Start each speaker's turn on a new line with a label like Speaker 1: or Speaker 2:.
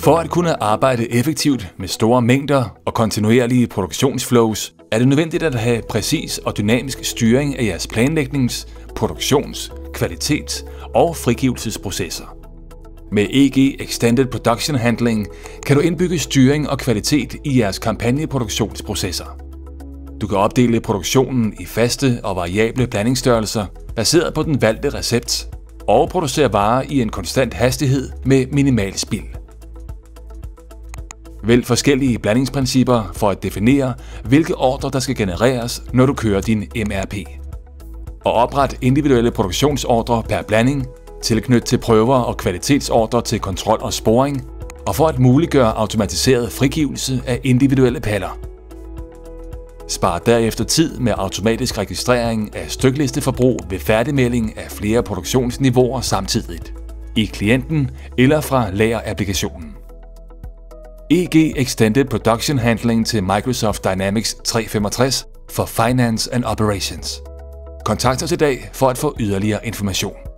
Speaker 1: For at kunne arbejde effektivt med store mængder og kontinuerlige produktionsflows, er det nødvendigt at have præcis og dynamisk styring af jeres planlægnings-, produktions-, kvalitets- og frigivelsesprocesser. Med EG Extended Production Handling kan du indbygge styring og kvalitet i jeres kampagneproduktionsprocesser. Du kan opdele produktionen i faste og variable blandingsstørrelser baseret på den valgte recept og producere varer i en konstant hastighed med minimal spild. Vælg forskellige blandingsprincipper for at definere, hvilke ordrer der skal genereres, når du kører din MRP. Og opret individuelle produktionsordrer per blanding, tilknyt til prøver og kvalitetsordrer til kontrol og sporing, og for at muliggøre automatiseret frigivelse af individuelle paller. Spar derefter tid med automatisk registrering af styklisteforbrug ved færdigmelding af flere produktionsniveauer samtidigt, i klienten eller fra lagerapplikationen. EG Extended Production Handling til Microsoft Dynamics 365 for Finance and Operations. Kontakt os i dag for at få yderligere information.